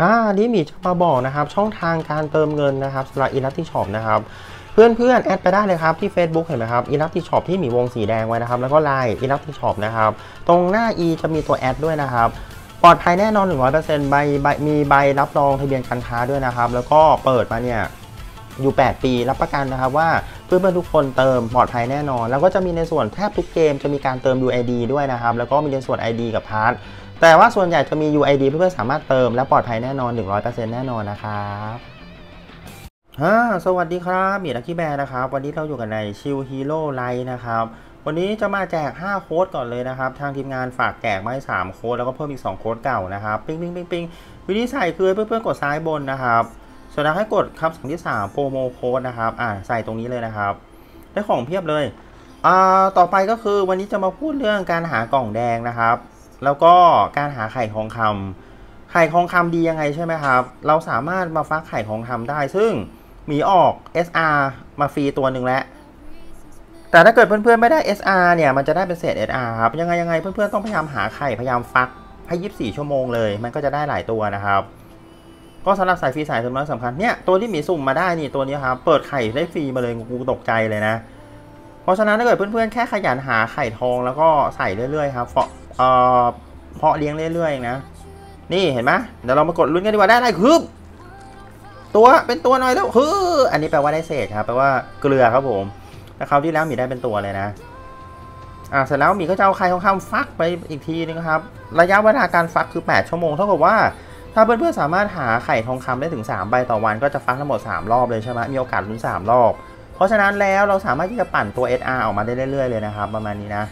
นี่มีจะมาบอกนะครับช่องทางการเติมเงินนะครับสำหรับ Elasticนะครับเพื่อนแอดไปได้เลยครับที่ Facebook เห็นไหมครับ Elasticที่มีวงสีแดงไว้นะครับแล้วก็ Line Elasticนะครับตรงหน้า E จะมีตัวแอดด้วยนะครับปลอดภัยแน่นอน 100% มีใบรับรองทะเบียนการค้าด้วยนะครับแล้วก็เปิดมาเนี่ยอยู่8ปีรับประกันนะครับว่าเพื่อนๆทุกคนเติมปลอดภัยแน่นอนแล้วก็จะมีในส่วนแทบทุกเกมจะมีการเติม UID ด้วยนะครับแล้วก็มีในส่วน ID กับพาร์ทแต่ว่าส่วนใหญ่จะมี UID เพื่อนๆสามารถเติมและปลอดภัยแน่นอน 100% แน่นอนนะครับสวัสดีครับมีลักกี้แบร์นะครับวันนี้เราอยู่กันในชิลฮีโร่ไลท์นะครับวันนี้จะมาแจก5โค้ดก่อนเลยนะครับทางทีมงานฝากแจกมาให้3โค้ดแล้วก็เพิ่มอีก2โค้ดเก่านะครับปิ้งวิธีใส่คือเพื่อนๆกดซ้ายบนนะครับส่วนให้กดครับสั่งที่3โปรโมโค้ดนะครับใส่ตรงนี้เลยนะครับได้ของเพียบเลยต่อไปก็คือวันนี้จะมาพูดเรื่องการหากล่องแดงนะครับแล้วก็การหาไข่ทองคำดียังไงใช่ไหมครับเราสามารถมาฟักไข่ทองคำได้ซึ่งมีออก SR มาฟรีตัวหนึ่งแล้วแต่ถ้าเกิดเพื่อนๆไม่ได้ SR เนี่ยมันจะได้เป็นเศษ SR ครับยังไงเพื่อนๆต้องพยายามหาไข่พยายามฟักให้24ชั่วโมงเลยมันก็จะได้หลายตัวนะครับก็สำหรับสายฟรีสายสำคัญเนี่ยตัวที่มีสุ่มมาได้นี่ตัวนี้ครับเปิดไข่ได้ฟรีมาเลยกูตกใจเลยนะเพราะฉะนั้นถ้าเกิดเพื่อนๆแค่ขยันหาไข่ทองแล้วก็ใส่เรื่อยๆครับเพาะเลี้ยงเรื่อยๆนะนี่เห็นไหมเดี๋ยวเรามากดลุ้นกันดีกว่าได้อะไรคือตัวเป็นตัวหน่อยแล้วอันนี้แปลว่าได้เศษครับแปลว่าเกลือครับผมแล้วคราวที่แล้วมีได้เป็นตัวเลยนะเสร็จแล้วมีก็จะเอาไข่ทองคำฟักไปอีกทีนึงครับระยะเวลาการฟักคือ8ชั่วโมงเท่ากับว่าถ้าเพื่อนๆสามารถหาไข่ทองคำได้ถึง3ใบต่อวันก็จะฟักทั้งหมด3รอบเลยใช่ไหมมีโอกาสลุ้น3รอบเพราะฉะนั้นแล้วเราสามารถที่จะปั่นตัว SR ออกมาได้เรื่อยๆเลยนะครับประมาณนี้นะ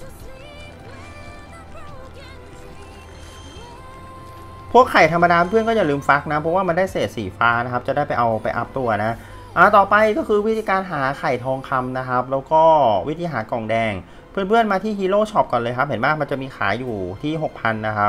พวกไข่ธรรมดาเพื่อนก็อย่าลืมฟักนะเพราะว่ามันได้เศษสีฟ้านะครับจะได้ไปเอาไปอัพตัวนะต่อไปก็คือวิธีการหาไข่ทองคำนะครับแล้วก็วิธีหากล่องแดงเพื่อนๆมาที่ฮีโร่ช็อปก่อนเลยครับเห็นไหมมันจะมีขายอยู่ที่ 6,000 นะครับ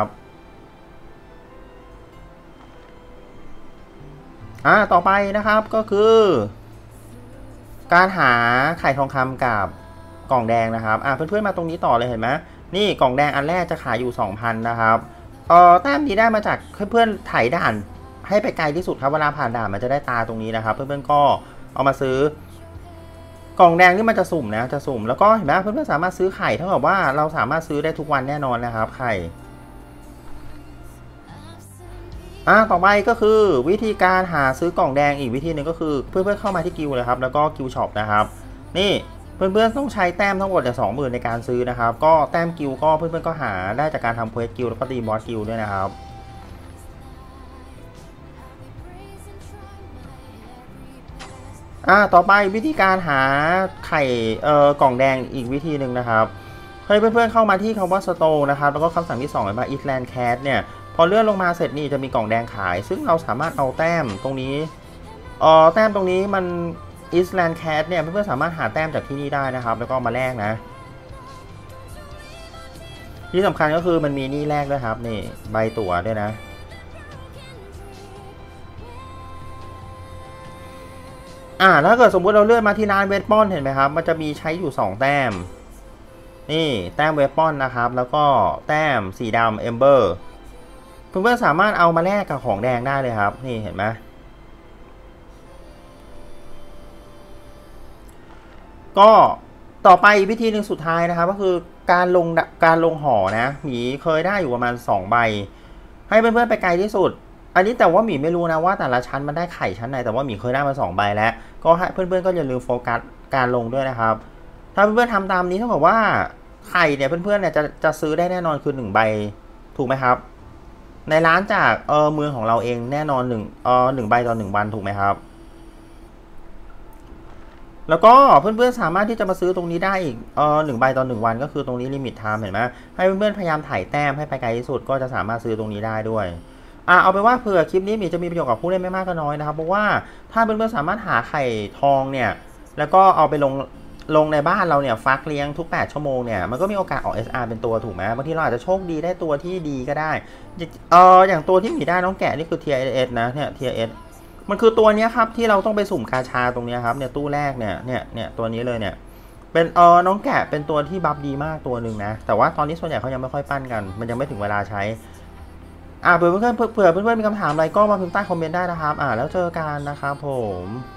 ต่อไปนะครับก็คือการหาไข่ทองคำกับกล่องแดงนะครับเพื่อนๆมาตรงนี้ต่อเลยเห็นไหมนี่กล่องแดงอันแรกจะขายอยู่ 2,000 นะครับแต้มนี้ได้มาจากเพื่อนๆถ่ายด่านให้ไปไกลที่สุดครับเวลาผ่านด่านมันจะได้ตาตรงนี้นะครับเพื่อนๆก็เอามาซื้อกล่องแดงนี่มันจะสุ่มนะจะสุ่มแล้วก็เห็นไหมเพื่อนๆสามารถซื้อไข่เท่ากับว่าเราสามารถซื้อได้ทุกวันแน่นอนนะครับไข่ต่อไปก็คือวิธีการหาซื้อกล่องแดงอีกวิธีหนึ่งก็คือเพื่อนๆเข้ามาที่กิลด์เลยครับแล้วก็กิลด์ช็อปนะครับนี่เพื่อนๆต้องใช้แต้มทั้งหมดจาก 20,000 ในการซื้อนะครับก็แต้มกิลด์ก็เพื่อนๆก็หาได้จากการทำเควสกิลด์แล้วก็ตีบอสกิลด์ด้วยนะครับต่อไปวิธีการหาไข่กล่องแดงอีกวิธีหนึ่งนะครับให้เพื่อนๆเข้ามาที่คำว่า Store นะครับแล้วก็คำสั่งที่2มา Eastland Cat เนี่ยพอเลื่อนลงมาเสร็จนี่จะมีกล่องแดงขายซึ่งเราสามารถเอาแต้มตรงนี้แต้มตรงนี้มัน Eastland Cat เนี่ยเพื่อนๆสามารถหาแต้มจากที่นี่ได้นะครับแล้วก็มาแลกนะที่สำคัญก็คือมันมีนี่แลกด้วยครับนี่ใบตั๋วด้วยนะถ้าเกิดสมมุติเราเลื่อนมาที่ร้านเวทปอนเห็นไหมครับมันจะมีใช้อยู่2แต้มนี่แต้มเวทปอนนะครับแล้วก็แต้มสีดำเอมเบอร์เพื่อนๆสามารถเอามาแลกกับของแดงได้เลยครับนี่เห็นไหมก็ต่อไปวิธีหนึ่งสุดท้ายนะครับก็คือการลงห่อนะหมีเคยได้อยู่ประมาณ2ใบให้เพื่อนๆไปไกลที่สุดอันนี้แต่ว่าหมีไม่รู้นะว่าแต่ละชั้นมันได้ไข่ชั้นไหนแต่ว่าหมีเคยได้มา2ใบแล้วก็ให้เพื่อนๆก็อย่าลืมโฟกัสการลงด้วยนะครับถ้าเพื่อนๆทำตามนี้เท่ากับว่าไข่เนี่ยเพื่อนๆเนี่ยจะซื้อได้แน่นอนคือ1ใบถูกไหมครับในร้านจากเมืองของเราเองแน่นอน1ใบต่อ1วันถูกไหมครับแล้วก็เพื่อนๆสามารถที่จะมาซื้อตรงนี้ได้อีก1ใบต่อ1วันก็คือตรงนี้ลิมิตไทม์เห็นไหมให้เพื่อนๆพยายามถ่ายแต้มให้ไปไกลที่สุดก็จะสามารถซื้อตรงนี้ได้ด้วยเอาไปว่าเผื่อคลิปนี้มีจะมีประโยชน์กับผู้เล่นไม่มากก็น้อยนะครับเพราะว่าถ้าเพื่อนๆสามารถหาไข่ทองเนี่ยแล้วก็เอาไปลงในบ้านเราเนี่ยฟักเลี้ยงทุก8ชั่วโมงเนี่ยมันก็มีโอกาสออก SR เป็นตัวถูกไหมบางทีเราอาจจะโชคดีได้ตัวที่ดีก็ได้อย่างตัวที่มีได้น้องแกะนี่คือ TIS นะเนี่ย TIS มันคือตัวนี้ครับที่เราต้องไปสุ่มกาชาตรงนี้ครับเนี่ยตู้แรกเนี่ยตัวนี้เลยเนี่ยเป็นน้องแกะเป็นตัวที่บัฟดีมากตัวหนึ่งนะแต่ว่าตอนนี้ส่วนใหญ่เขายังไม่ค่อยปั้นกันมันยังไม่ถึงเวลาใช้เผื่อเพื่อนๆมีคำถามอะไรก็มาพิมพ์ใต้คอมเมนต์ได้นะครับแล้วเจอกันนะครับผม